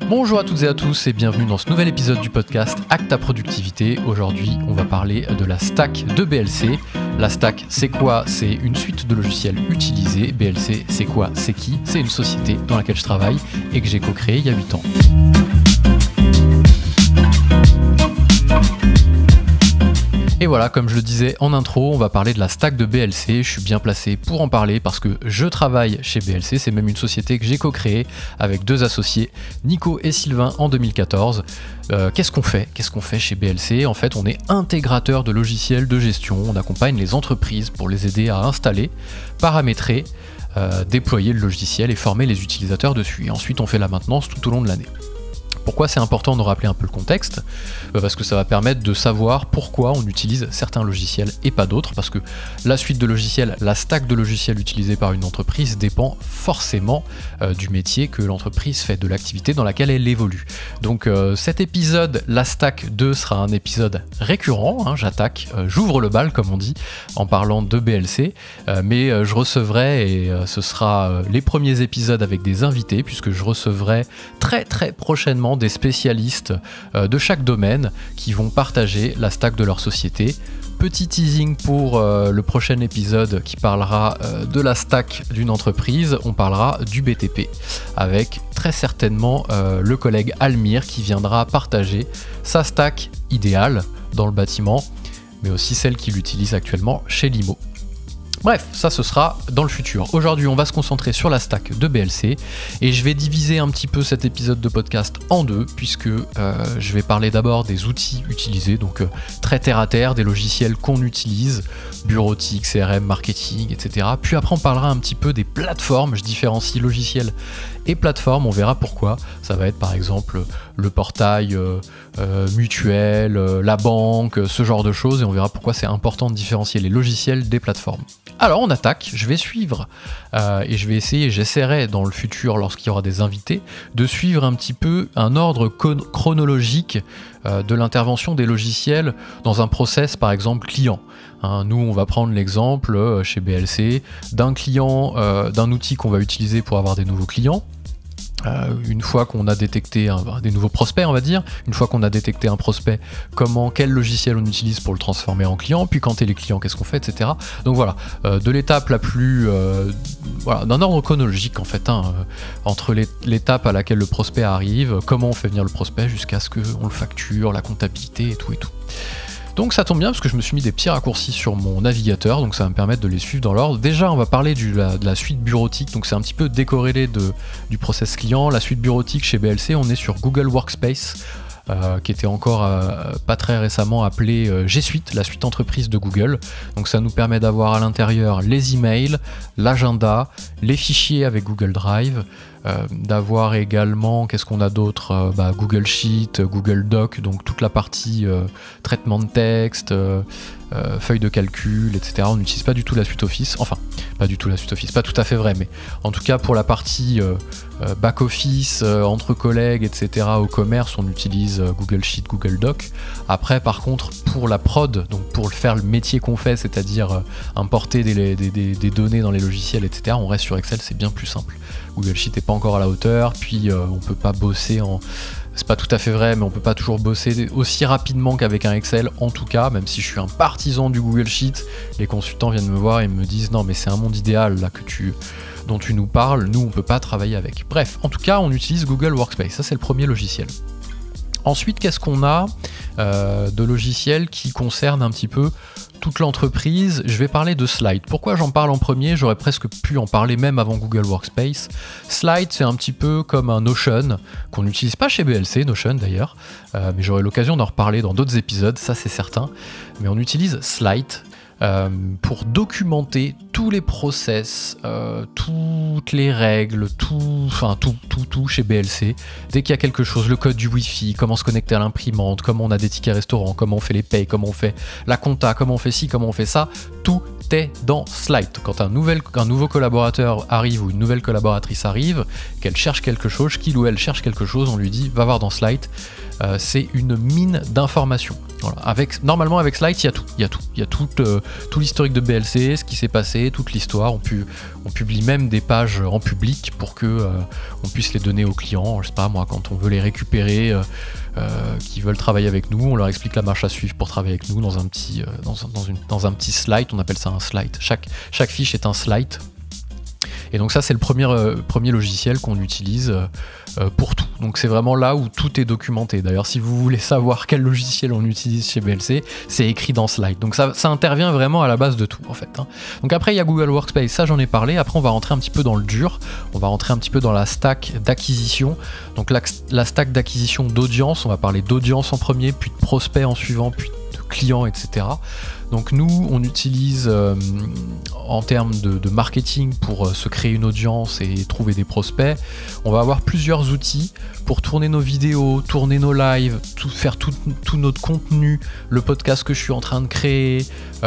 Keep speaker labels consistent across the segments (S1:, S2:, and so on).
S1: Bonjour à toutes et à tous et bienvenue dans ce nouvel épisode du podcast Hack ta productivité. Aujourd'hui, on va parler de la stack de BLC. La stack, c'est quoi? C'est une suite de logiciels utilisés. BLC, c'est quoi? C'est qui? C'est une société dans laquelle je travaille et que j'ai co-créée il y a 8 ans. Et voilà, comme je le disais en intro, on va parler de la stack de BLC. Je suis bien placé pour en parler parce que je travaille chez BLC. C'est même une société que j'ai co-créée avec deux associés, Nico et Sylvain, en 2014. Qu'est-ce qu'on fait chez BLC? En fait, on est intégrateur de logiciels de gestion. On accompagne les entreprises pour les aider à installer, paramétrer, déployer le logiciel et former les utilisateurs dessus. Et ensuite, on fait la maintenance tout au long de l'année. Pourquoi c'est important de rappeler un peu le contexte? Parce que ça va permettre de savoir pourquoi on utilise certains logiciels et pas d'autres, parce que la suite de logiciels, la stack de logiciels utilisée par une entreprise dépend forcément du métier que l'entreprise fait, de l'activité dans laquelle elle évolue. Donc cet épisode, la stack 2, sera un épisode récurrent, j'ouvre le bal comme on dit, en parlant de BLC, mais je recevrai, et ce sera les premiers épisodes avec des invités, puisque je recevrai très prochainement des spécialistes de chaque domaine qui vont partager la stack de leur société. Petit teasing pour le prochain épisode qui parlera de la stack d'une entreprise, on parlera du BTP avec très certainement le collègue Almir qui viendra partager sa stack idéale dans le bâtiment, mais aussi celle qu'il utilise actuellement chez Limo. Bref, ça ce sera dans le futur. Aujourd'hui, on va se concentrer sur la stack de BLC et je vais diviser un petit peu cet épisode de podcast en deux puisque je vais parler d'abord des outils utilisés, donc très terre à terre, des logiciels qu'on utilise, bureautique, CRM, marketing, etc. Puis après, on parlera un petit peu des plateformes. Je différencie logiciels et plateformes, on verra pourquoi. Ça va être par exemple le portail mutuel, la banque, ce genre de choses, et on verra pourquoi c'est important de différencier les logiciels des plateformes. Alors on attaque, je vais suivre et je vais essayer, j'essaierai dans le futur lorsqu'il y aura des invités, de suivre un petit peu un ordre chronologique de l'intervention des logiciels dans un process par exemple client. Nous on va prendre l'exemple chez BLC d'un client, d'un outil qu'on va utiliser pour avoir des nouveaux clients. Une fois qu'on a détecté des nouveaux prospects, on va dire, une fois qu'on a détecté un prospect, quel logiciel on utilise pour le transformer en client, puis quand il est client, qu'est-ce qu'on fait, etc. Donc voilà, de l'étape la plus... d'un ordre chronologique en fait, entre l'étape à laquelle le prospect arrive, comment on fait venir le prospect jusqu'à ce qu'on le facture, la comptabilité et tout. Donc ça tombe bien parce que je me suis mis des petits raccourcis sur mon navigateur, donc ça va me permettre de les suivre dans l'ordre. Déjà on va parler de la suite bureautique, donc c'est un petit peu décorrélé du process client. La suite bureautique chez BLC, on est sur Google Workspace, qui était encore pas très récemment appelée G Suite, la suite entreprise de Google. Donc ça nous permet d'avoir à l'intérieur les emails, l'agenda, les fichiers avec Google Drive, d'avoir également, qu'est-ce qu'on a d'autre, Google Sheet, Google Doc, donc toute la partie traitement de texte, feuilles de calcul, etc. On n'utilise pas du tout la suite Office, enfin pas du tout la suite Office, pas tout à fait vrai, mais en tout cas pour la partie back office, entre collègues, etc. au commerce, on utilise Google Sheet, Google Doc. Après par contre pour la prod, donc pour faire le métier qu'on fait, c'est-à-dire importer des données dans les logiciels, etc., on reste sur Excel, c'est bien plus simple. Google Sheet n'est pas encore à la hauteur, puis on peut pas bosser c'est pas tout à fait vrai, mais on peut pas toujours bosser aussi rapidement qu'avec un Excel, en tout cas, même si je suis un partisan du Google Sheet, les consultants viennent me voir et me disent non mais c'est un monde idéal là dont tu nous parles, nous on peut pas travailler avec. Bref, en tout cas on utilise Google Workspace, ça c'est le premier logiciel. Ensuite, qu'est-ce qu'on a de logiciels qui concernent un petit peu toute l'entreprise? Je vais parler de Slide. Pourquoi j'en parle en premier? J'aurais presque pu en parler même avant Google Workspace. Slide, c'est un petit peu comme un Notion, qu'on n'utilise pas chez BLC, Notion d'ailleurs, mais j'aurai l'occasion d'en reparler dans d'autres épisodes, ça c'est certain. Mais on utilise Slide pour documenter tous les process, toutes les règles, tout chez BLC. Dès qu'il y a quelque chose, le code du Wi-Fi, comment se connecter à l'imprimante, comment on a des tickets restaurants, comment on fait les payes, comment on fait la compta, comment on fait ci, comment on fait ça, tout est dans Slide. Quand un nouveau collaborateur arrive ou une nouvelle collaboratrice arrive, qu'elle cherche quelque chose, qu'il ou elle cherche quelque chose, on lui dit va voir dans Slide. c'est une mine d'informations. Voilà. Normalement avec Slide, il y a tout l'historique de BLC, ce qui s'est passé, toute l'histoire. On publie même des pages en public pour que on puisse les donner aux clients. Je sais pas moi, quand on veut les récupérer, qui veulent travailler avec nous, on leur explique la marche à suivre pour travailler avec nous dans un petit slide. On appelle ça un slide. Chaque fiche est un slide. Et donc ça, c'est le premier logiciel qu'on utilise pour tout. Donc c'est vraiment là où tout est documenté. D'ailleurs, si vous voulez savoir quel logiciel on utilise chez BLC, c'est écrit dans Slide. Donc ça intervient vraiment à la base de tout, en fait. Donc après, il y a Google Workspace, ça j'en ai parlé. Après, on va rentrer un petit peu dans le dur. On va rentrer un petit peu dans la stack d'acquisition. Donc la stack d'acquisition d'audience, on va parler d'audience en premier, puis de prospects en suivant, puis de clients, etc. Donc nous, on utilise en termes de marketing pour se créer une audience et trouver des prospects. On va avoir plusieurs outils pour tourner nos vidéos, tourner nos lives, faire tout notre contenu, le podcast que je suis en train de créer,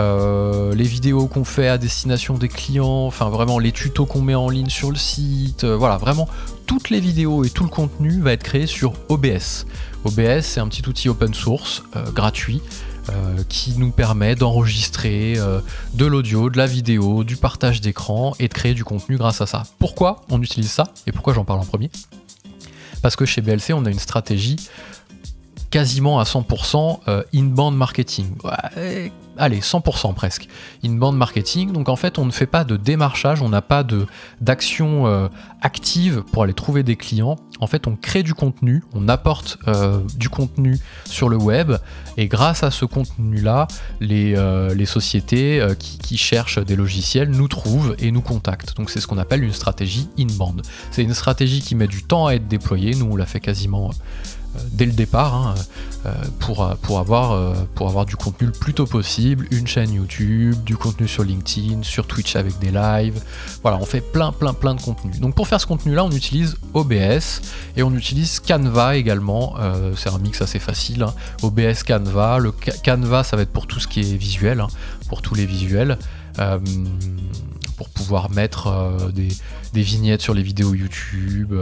S1: les vidéos qu'on fait à destination des clients, enfin vraiment les tutos qu'on met en ligne sur le site, voilà, vraiment toutes les vidéos et tout le contenu va être créé sur OBS. OBS, c'est un petit outil open source, gratuit, qui nous permet d'enregistrer de l'audio, de la vidéo, du partage d'écran et de créer du contenu grâce à ça. Pourquoi on utilise ça et pourquoi j'en parle en premier? Parce que chez BLC, on a une stratégie quasiment à 100% inbound marketing. Ouais, allez, 100% presque. Inbound marketing, donc en fait, on ne fait pas de démarchage, on n'a pas d'action active pour aller trouver des clients. En fait, on crée du contenu, on apporte du contenu sur le web, et grâce à ce contenu-là, les sociétés qui cherchent des logiciels nous trouvent et nous contactent. Donc c'est ce qu'on appelle une stratégie inbound. C'est une stratégie qui met du temps à être déployée, nous on l'a fait quasiment dès le départ, pour avoir du contenu le plus tôt possible, une chaîne YouTube, du contenu sur LinkedIn, sur Twitch avec des lives, voilà, on fait plein de contenu. Donc pour faire ce contenu là, on utilise OBS et on utilise Canva également, c'est un mix assez facile, OBS, Canva, Canva ça va être pour tout ce qui est visuel, pour tous les visuels, pour pouvoir mettre des vignettes sur les vidéos YouTube,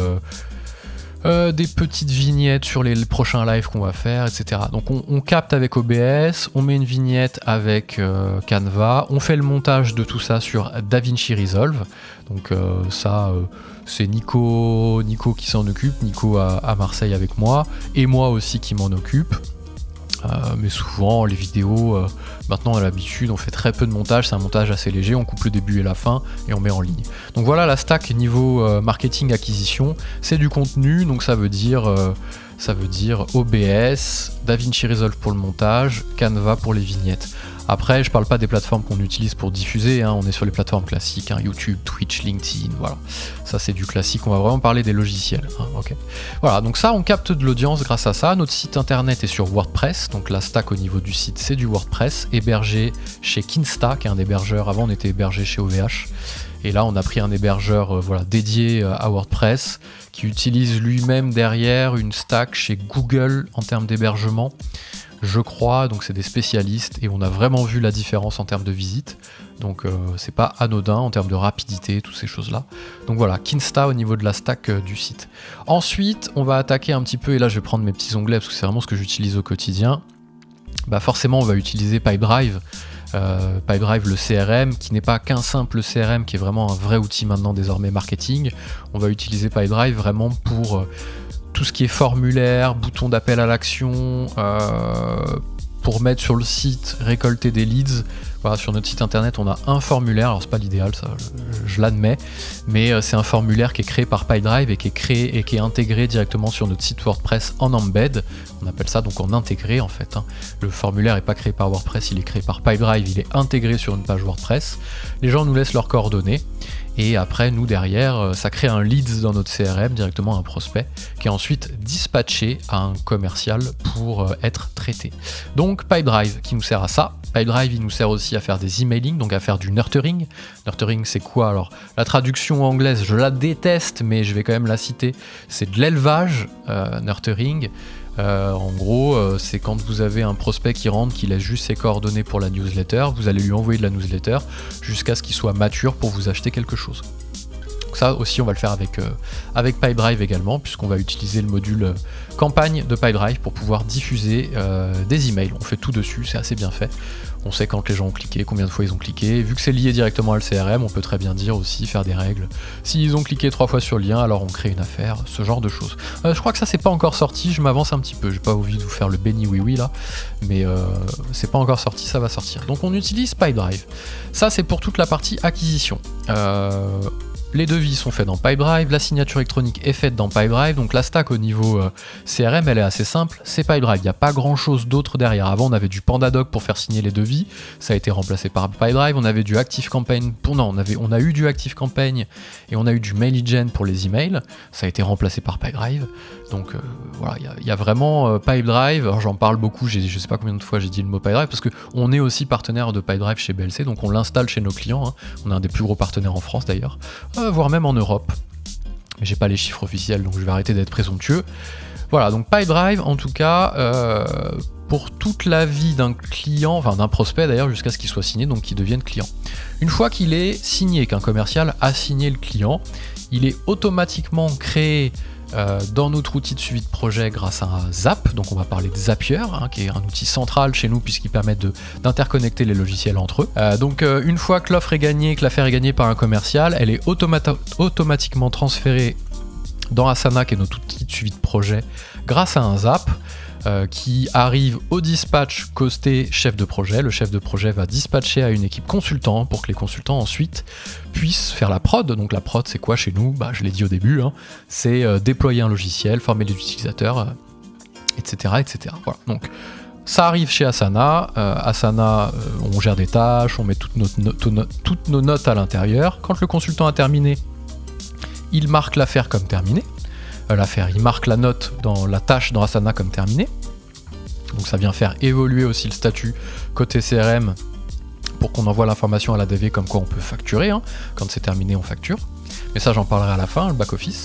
S1: des petites vignettes sur les prochains lives qu'on va faire, etc. Donc on capte avec OBS, on met une vignette avec Canva, on fait le montage de tout ça sur DaVinci Resolve. Donc c'est Nico qui s'en occupe, Nico à Marseille avec moi, et moi aussi qui m'en occupe. Mais souvent les vidéos, maintenant on a l'habitude, on fait très peu de montage, c'est un montage assez léger, on coupe le début et la fin et on met en ligne. Donc voilà la stack niveau marketing acquisition, c'est du contenu, donc ça veut dire OBS, DaVinci Resolve pour le montage, Canva pour les vignettes. Après, je parle pas des plateformes qu'on utilise pour diffuser, on est sur les plateformes classiques, YouTube, Twitch, LinkedIn, voilà. Ça c'est du classique, on va vraiment parler des logiciels. Okay. Voilà, donc ça on capte de l'audience grâce à ça. Notre site internet est sur WordPress, donc la stack au niveau du site c'est du WordPress, hébergé chez Kinsta, qui est un hébergeur, avant on était hébergé chez OVH. Et là, on a pris un hébergeur dédié à WordPress, qui utilise lui-même derrière une stack chez Google en termes d'hébergement, je crois. Donc c'est des spécialistes et on a vraiment vu la différence en termes de visite. Donc c'est pas anodin en termes de rapidité, toutes ces choses-là. Donc voilà, Kinsta au niveau de la stack du site. Ensuite, on va attaquer un petit peu, et là je vais prendre mes petits onglets parce que c'est vraiment ce que j'utilise au quotidien. Bah forcément, on va utiliser Pipedrive. Pipedrive, le CRM, qui n'est pas qu'un simple CRM, qui est vraiment un vrai outil maintenant désormais marketing. On va utiliser Pipedrive vraiment pour tout ce qui est formulaire, bouton d'appel à l'action, pour mettre sur le site, récolter des leads. Voilà, sur notre site internet, on a un formulaire, alors c'est pas l'idéal, ça, je l'admets, mais c'est un formulaire qui est créé par Pipedrive et qui est créé et qui est intégré directement sur notre site WordPress en embed. On appelle ça donc en intégré en fait. Le formulaire n'est pas créé par WordPress, il est créé par Pipedrive, il est intégré sur une page WordPress. Les gens nous laissent leurs coordonnées. Et après, nous, derrière, ça crée un leads dans notre CRM, directement un prospect, qui est ensuite dispatché à un commercial pour être traité. Donc, Pipedrive qui nous sert à ça. Pipedrive, il nous sert aussi à faire des emailing, donc à faire du nurturing. Nurturing, c'est quoi? Alors, la traduction anglaise, je la déteste, mais je vais quand même la citer. C'est de l'élevage, nurturing. En gros, c'est quand vous avez un prospect qui rentre, qui laisse juste ses coordonnées pour la newsletter, vous allez lui envoyer de la newsletter jusqu'à ce qu'il soit mature pour vous acheter quelque chose. Donc ça aussi on va le faire avec Pipedrive également, puisqu'on va utiliser le module campagne de Pipedrive pour pouvoir diffuser des emails. On fait tout dessus, c'est assez bien fait. On sait quand les gens ont cliqué, combien de fois ils ont cliqué. Vu que c'est lié directement à le CRM, on peut très bien dire aussi, faire des règles. S'ils ont cliqué 3 fois sur le lien, alors on crée une affaire, ce genre de choses. Je crois que ça c'est pas encore sorti, je m'avance un petit peu. J'ai pas envie de vous faire le béni oui là, mais c'est pas encore sorti, ça va sortir. Donc on utilise Pipedrive. Ça c'est pour toute la partie acquisition. Les devis sont faits dans Pipedrive, la signature électronique est faite dans Pipedrive, donc la stack au niveau CRM elle est assez simple, c'est Pipedrive, il n'y a pas grand chose d'autre derrière. Avant on avait du PandaDoc pour faire signer les devis, ça a été remplacé par Pipedrive, on avait du ActiveCampaign, on a eu du ActiveCampaign et on a eu du MailGen pour les emails, ça a été remplacé par Pipedrive. Donc voilà, il y a vraiment Pipedrive, alors j'en parle beaucoup, je sais pas combien de fois j'ai dit le mot Pipedrive, parce qu'on est aussi partenaire de Pipedrive chez BLC, donc on l'installe chez nos clients, hein. On est un des plus gros partenaires en France d'ailleurs, voire même en Europe. Mais j'ai pas les chiffres officiels, donc je vais arrêter d'être présomptueux. Voilà, donc Pipedrive en tout cas, pour toute la vie d'un client, enfin d'un prospect d'ailleurs, jusqu'à ce qu'il soit signé, donc qu'il devienne client. Une fois qu'il est signé, qu'un commercial a signé le client, il est automatiquement créé dans notre outil de suivi de projet grâce à un Zap, donc on va parler de Zapier, hein, qui est un outil central chez nous puisqu'il permet d'interconnecter les logiciels entre eux. Donc une fois que l'offre est gagnée, que l'affaire est gagnée par un commercial, elle est automatiquement transférée dans Asana, qui est notre outil de suivi de projet, grâce à un Zap. Qui arrive au dispatch côté chef de projet. Le chef de projet va dispatcher à une équipe consultant pour que les consultants ensuite puissent faire la prod. Donc la prod c'est quoi chez nous? Je l'ai dit au début, hein, c'est déployer un logiciel, former les utilisateurs, etc. etc. Voilà. Donc ça arrive chez Asana. Asana, on gère des tâches, on met toutes nos notes à l'intérieur. Quand le consultant a terminé, il marque l'affaire comme terminée. Il marque la note dans la tâche dans Asana comme terminée. Donc ça vient faire évoluer aussi le statut côté CRM pour qu'on envoie l'information à la DV comme quoi on peut facturer, hein. Quand c'est terminé on facture. Mais ça j'en parlerai à la fin, le back-office.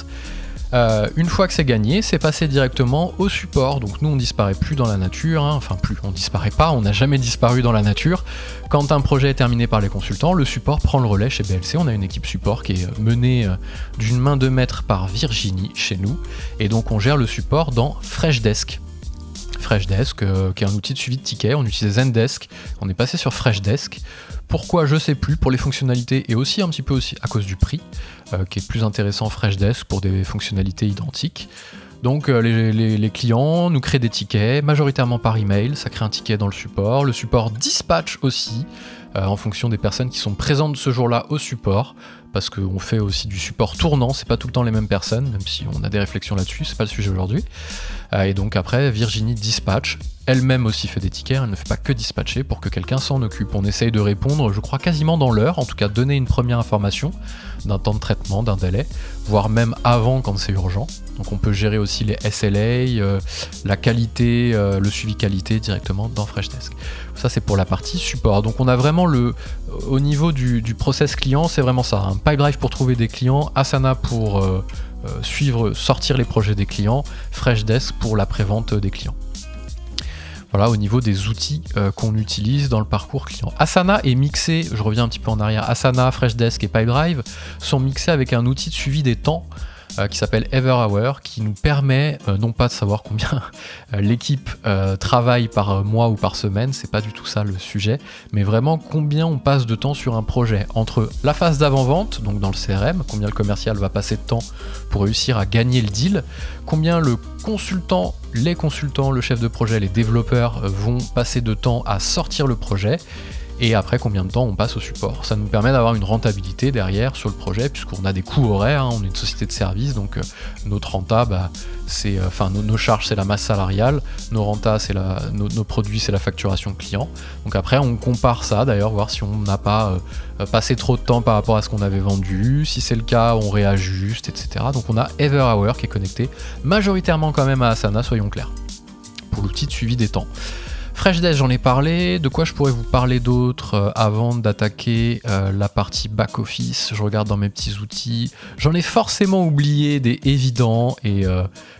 S1: Une fois que c'est gagné, c'est passé directement au support. Donc nous on disparaît plus dans la nature, hein. Enfin plus, on disparaît pas, on n'a jamais disparu dans la nature. Quand un projet est terminé par les consultants, le support prend le relais chez BLC. On a une équipe support qui est menée d'une main de maître par Virginie chez nous. Et donc on gère le support dans Freshdesk. Freshdesk, qui est un outil de suivi de tickets, on utilisait Zendesk, on est passé sur Freshdesk. Pourquoi je sais plus, pour les fonctionnalités et aussi un petit peu aussi à cause du prix, qui est plus intéressant Freshdesk pour des fonctionnalités identiques. Donc les clients nous créent des tickets, majoritairement par email, ça crée un ticket dans le support dispatch aussi, en fonction des personnes qui sont présentes ce jour-là au support, parce qu'on fait aussi du support tournant, c'est pas tout le temps les mêmes personnes, même si on a des réflexions là-dessus, c'est pas le sujet aujourd'hui. Et donc après, Virginie dispatch, elle-même aussi fait des tickets, elle ne fait pas que dispatcher pour que quelqu'un s'en occupe. On essaye de répondre, je crois, quasiment dans l'heure, en tout cas donner une première information d'un temps de traitement, d'un délai, voire même avant quand c'est urgent. Donc on peut gérer aussi les SLA, la qualité, le suivi qualité directement dans Freshdesk. Ça c'est pour la partie support. Donc on a vraiment au niveau du process client, c'est vraiment ça. Un Pipedrive pour trouver des clients, Asana pour sortir les projets des clients, Freshdesk pour la prévente des clients. Voilà, au niveau des outils qu'on utilise dans le parcours client. Asana est mixé, je reviens un petit peu en arrière, Asana, Freshdesk et Pipedrive sont mixés avec un outil de suivi des temps qui s'appelle EverHour, qui nous permet non pas de savoir combien l'équipe travaille par mois ou par semaine, c'est pas du tout ça le sujet, mais vraiment combien on passe de temps sur un projet, entre la phase d'avant-vente, donc dans le CRM, combien le commercial va passer de temps pour réussir à gagner le deal, combien le consultant, les consultants, le chef de projet, les développeurs vont passer de temps à sortir le projet, et après combien de temps on passe au support. Ça nous permet d'avoir une rentabilité derrière sur le projet, puisqu'on a des coûts horaires, hein, on est une société de service, donc notre renta, c'est, nos charges c'est la masse salariale, nos rentas c'est nos produits c'est la facturation client. Donc après on compare ça d'ailleurs, voir si on n'a pas passé trop de temps par rapport à ce qu'on avait vendu, si c'est le cas on réajuste, etc. Donc on a EverHour qui est connecté majoritairement quand même à Asana, soyons clairs, pour l'outil de suivi des temps. Freshdesk, j'en ai parlé. De quoi je pourrais vous parler d'autre avant d'attaquer la partie back-office? Je regarde dans mes petits outils. J'en ai forcément oublié des évidents et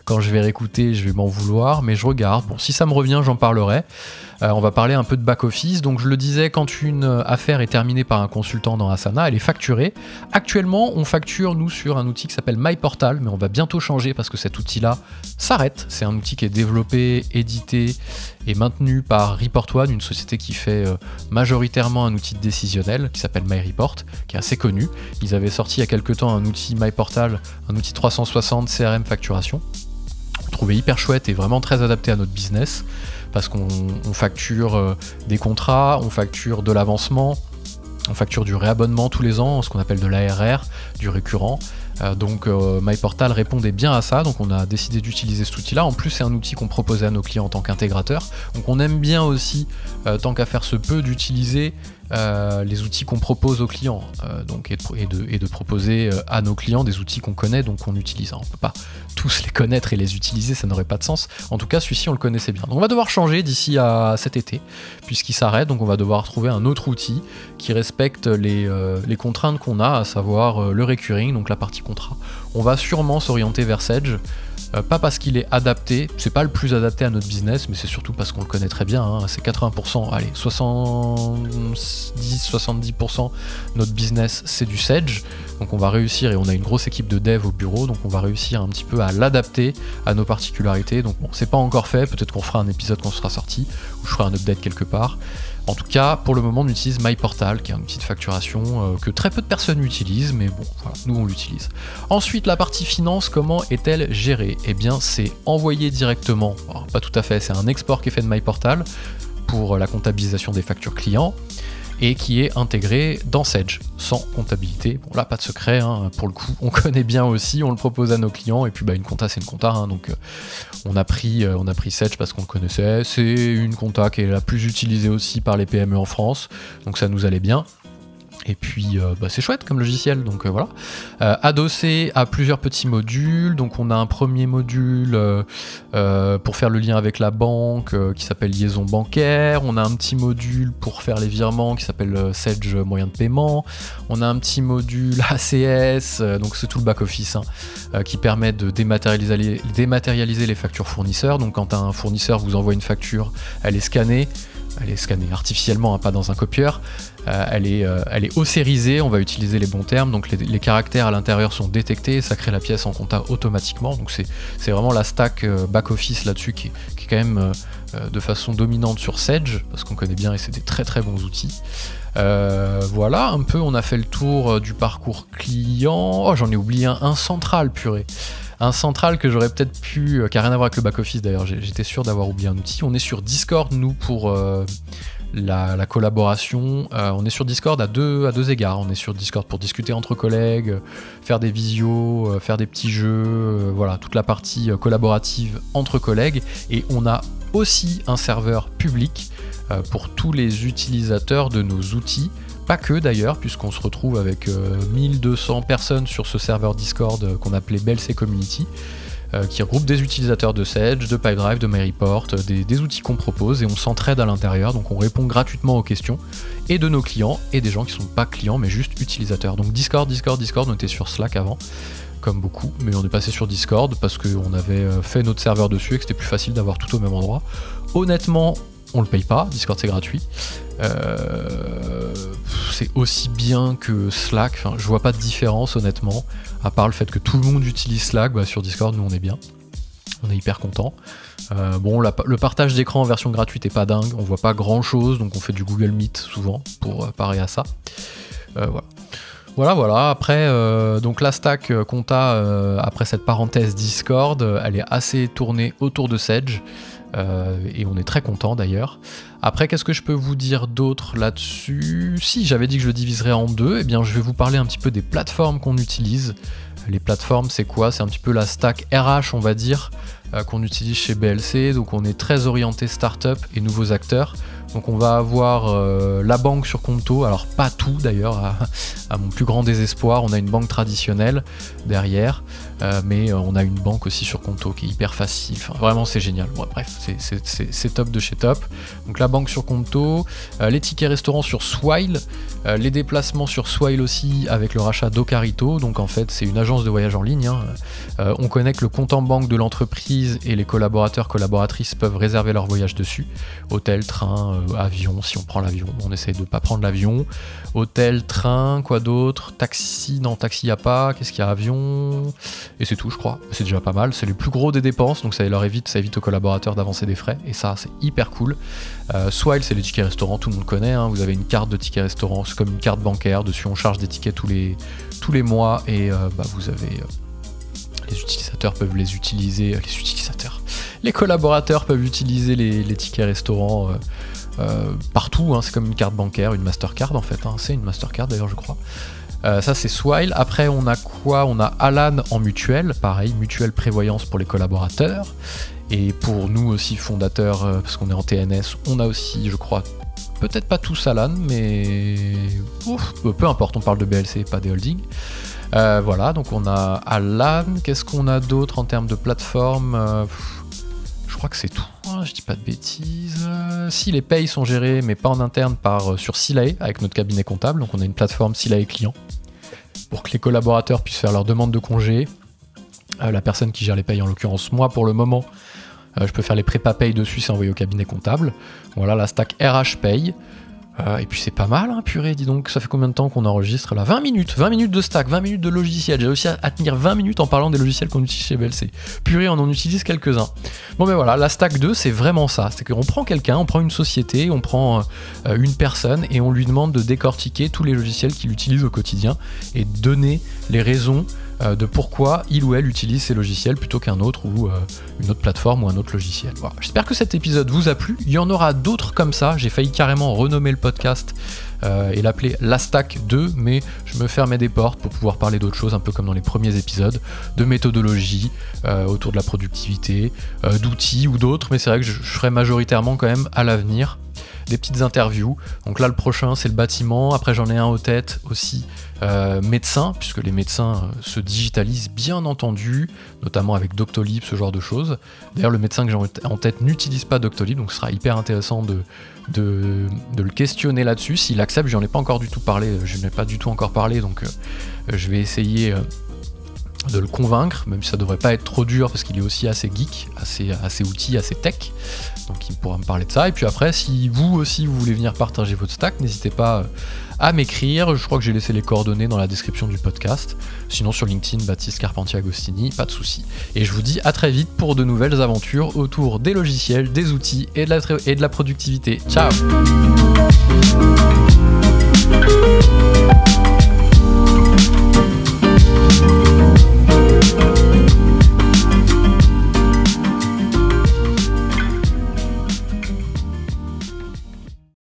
S1: quand je vais réécouter, je vais m'en vouloir, mais je regarde. Bon, si ça me revient, j'en parlerai. On va parler un peu de back-office. Donc je le disais, quand une affaire est terminée par un consultant dans Asana, elle est facturée. Actuellement, on facture, nous, sur un outil qui s'appelle MyPortal, mais on va bientôt changer parce que cet outil-là s'arrête. C'est un outil qui est développé, édité et maintenu par ReportOne, une société qui fait majoritairement un outil décisionnel qui s'appelle MyReport, qui est assez connu. Ils avaient sorti il y a quelques temps un outil MyPortal, un outil 360 CRM facturation. On le trouvait hyper chouette et vraiment très adapté à notre business, parce qu'on facture des contrats, on facture de l'avancement, on facture du réabonnement tous les ans, ce qu'on appelle de l'ARR, du récurrent. Donc MyPortal répondait bien à ça, donc on a décidé d'utiliser cet outil-là. En plus, c'est un outil qu'on proposait à nos clients en tant qu'intégrateur. Donc on aime bien aussi, tant qu'à faire se peut, d'utiliser les outils qu'on propose aux clients, donc et de proposer à nos clients des outils qu'on connaît, donc qu'on utilise. On ne peut pas tous les connaître et les utiliser, ça n'aurait pas de sens. En tout cas, celui-ci, on le connaissait bien. Donc on va devoir changer d'ici à cet été, puisqu'il s'arrête, donc on va devoir trouver un autre outil qui respecte les contraintes qu'on a, à savoir le recurring, donc la partie contrat. On va sûrement s'orienter vers Sage, pas parce qu'il est adapté, c'est pas le plus adapté à notre business, mais c'est surtout parce qu'on le connaît très bien, hein. C'est 80%, allez, 70-70% notre business, c'est du Sage, donc on va réussir, et on a une grosse équipe de dev au bureau, donc on va réussir un petit peu à l'adapter à nos particularités. Donc bon, c'est pas encore fait, peut-être qu'on fera un épisode quand ce sera sorti, ou je ferai un update quelque part. En tout cas, pour le moment, on utilise MyPortal, qui est un outil de facturation que très peu de personnes utilisent, mais bon, voilà, nous on l'utilise. Ensuite, la partie finance, comment est-elle gérée? Eh bien, c'est envoyé directement, alors, pas tout à fait, c'est un export qui est fait de MyPortal pour la comptabilisation des factures clients, et qui est intégré dans Sage, sans comptabilité. Bon là, pas de secret, hein, pour le coup, on connaît bien aussi, on le propose à nos clients, et puis une compta c'est une compta, hein, donc on a pris Sage parce qu'on le connaissait, c'est une compta qui est la plus utilisée aussi par les PME en France, donc ça nous allait bien. Et puis c'est chouette comme logiciel, donc voilà. Adossé à plusieurs petits modules, donc on a un premier module pour faire le lien avec la banque qui s'appelle liaison bancaire, on a un petit module pour faire les virements qui s'appelle Sage moyen de paiement, on a un petit module ACS, donc c'est tout le back-office, hein, qui permet de dématérialiser les factures fournisseurs. Donc quand un fournisseur vous envoie une facture, elle est scannée artificiellement, hein, pas dans un copieur. Elle est ossérisée, on va utiliser les bons termes, donc les caractères à l'intérieur sont détectés et ça crée la pièce en compta automatiquement. Donc c'est vraiment la stack back-office là-dessus qui est quand même de façon dominante sur Sage, parce qu'on connaît bien et c'est des très très bons outils. Voilà, un peu, on a fait le tour du parcours client. Oh, j'en ai oublié un central, purée. Un central que j'aurais peut-être pu, qui n'a rien à voir avec le back-office d'ailleurs, j'étais sûr d'avoir oublié un outil. On est sur Discord, nous, pour la collaboration. On est sur Discord à deux égards. On est sur Discord pour discuter entre collègues, faire des visios, faire des petits jeux, voilà, toute la partie collaborative entre collègues. Et on a aussi un serveur public pour tous les utilisateurs de nos outils. Pas que d'ailleurs, puisqu'on se retrouve avec 1200 personnes sur ce serveur Discord qu'on appelait BLC Community, qui regroupe des utilisateurs de Sage, de Pipedrive, de MyReport, des outils qu'on propose, et on s'entraide à l'intérieur, donc on répond gratuitement aux questions, et de nos clients, et des gens qui sont pas clients, mais juste utilisateurs. Donc Discord, on était sur Slack avant, comme beaucoup, mais on est passé sur Discord, parce qu'on avait fait notre serveur dessus, et que c'était plus facile d'avoir tout au même endroit. Honnêtement, on le paye pas, Discord c'est gratuit. C'est aussi bien que Slack, enfin, je vois pas de différence honnêtement, à part le fait que tout le monde utilise Slack. Sur Discord, nous on est bien, on est hyper content. Bon, le partage d'écran en version gratuite est pas dingue, on voit pas grand chose, donc on fait du Google Meet souvent pour parer à ça. Voilà. Après, donc la stack compta, après cette parenthèse Discord, elle est assez tournée autour de Sage. Et on est très content d'ailleurs. Après, qu'est-ce que je peux vous dire d'autre là-dessus? Si, j'avais dit que je le diviserais en deux, et bien je vais vous parler un petit peu des plateformes qu'on utilise. Les plateformes, c'est quoi? C'est un petit peu la stack RH, on va dire, qu'on utilise chez BLC. Donc on est très orienté start-up et nouveaux acteurs. Donc on va avoir la banque sur Conto, alors pas tout d'ailleurs, à mon plus grand désespoir, on a une banque traditionnelle derrière, mais on a une banque aussi sur Conto qui est hyper facile, enfin, vraiment c'est génial, bon, bref, c'est top de chez top. Donc la banque sur Conto, les tickets restaurants sur Swile, les déplacements sur Swile aussi avec le rachat d'Ocarito, donc en fait c'est une agence de voyage en ligne, hein. On connecte le compte en banque de l'entreprise et les collaborateurs, collaboratrices peuvent réserver leur voyage dessus, hôtel, train, avion, si on prend l'avion, on essaye de pas prendre l'avion, hôtel, train, quoi d'autre, taxi, non taxi y a pas, qu'est-ce qu'il y a, avion, et c'est tout je crois, c'est déjà pas mal, c'est les plus gros des dépenses, donc ça évite aux collaborateurs d'avancer des frais, et ça c'est hyper cool. Swile c'est les tickets restaurants, tout le monde connaît, hein, vous avez une carte de tickets restaurants, c'est comme une carte bancaire, dessus on charge des tickets tous les mois, et vous avez... les utilisateurs peuvent les utiliser, les collaborateurs peuvent utiliser les tickets restaurants partout, hein, c'est comme une carte bancaire, une Mastercard en fait, hein, c'est une Mastercard d'ailleurs je crois. Ça c'est Swile. Après on a quoi? On a Alan en mutuelle, pareil, mutuelle prévoyance pour les collaborateurs. Et pour nous aussi fondateurs, parce qu'on est en TNS, on a aussi je crois, peut-être pas tous Alan, mais peu importe, on parle de BLC, pas des holdings. Voilà, donc on a Alan, qu'est-ce qu'on a d'autre en termes de plateforme? Je crois que c'est tout, hein, je dis pas de bêtises. Si les payes sont gérés, mais pas en interne, sur Silae, avec notre cabinet comptable, donc on a une plateforme Silae client, pour que les collaborateurs puissent faire leur demande de congé. La personne qui gère les payes, en l'occurrence moi pour le moment, je peux faire les prépas payes dessus, c'est envoyé au cabinet comptable. Voilà la stack RH paye. Et puis c'est pas mal, hein, purée, dis donc, ça fait combien de temps qu'on enregistre là? 20 minutes de stack, 20 minutes de logiciel. J'ai réussi à tenir 20 minutes en parlant des logiciels qu'on utilise chez BLC. Purée, on en utilise quelques-uns. Bon ben voilà, la stack 2, c'est vraiment ça. C'est qu'on prend quelqu'un, on prend une société, on prend une personne et on lui demande de décortiquer tous les logiciels qu'il utilise au quotidien et donner les raisons de pourquoi il ou elle utilise ces logiciels plutôt qu'un autre ou une autre plateforme ou un autre logiciel. Voilà. J'espère que cet épisode vous a plu. Il y en aura d'autres comme ça. J'ai failli carrément renommer le podcast et l'appeler La Stack 2, mais je me fermais des portes pour pouvoir parler d'autres choses, un peu comme dans les premiers épisodes, de méthodologie autour de la productivité, d'outils ou d'autres, mais c'est vrai que je ferai majoritairement quand même à l'avenir des petites interviews. Donc là le prochain c'est le bâtiment, après j'en ai un en tête aussi médecin, puisque les médecins se digitalisent bien entendu, notamment avec Doctolib, ce genre de choses. D'ailleurs le médecin que j'ai en tête n'utilise pas Doctolib, donc ce sera hyper intéressant de le questionner là-dessus. S'il accepte, j'en ai pas encore du tout parlé, je n'ai pas du tout encore parlé, donc je vais essayer de le convaincre, même si ça devrait pas être trop dur parce qu'il est aussi assez geek, assez outils, assez tech, donc il pourra me parler de ça. Et puis après, si vous aussi vous voulez venir partager votre stack, n'hésitez pas à m'écrire, je crois que j'ai laissé les coordonnées dans la description du podcast, sinon sur LinkedIn, Baptiste Carpentier Agostini, pas de souci. Et je vous dis à très vite pour de nouvelles aventures autour des logiciels, des outils et de la productivité. Ciao.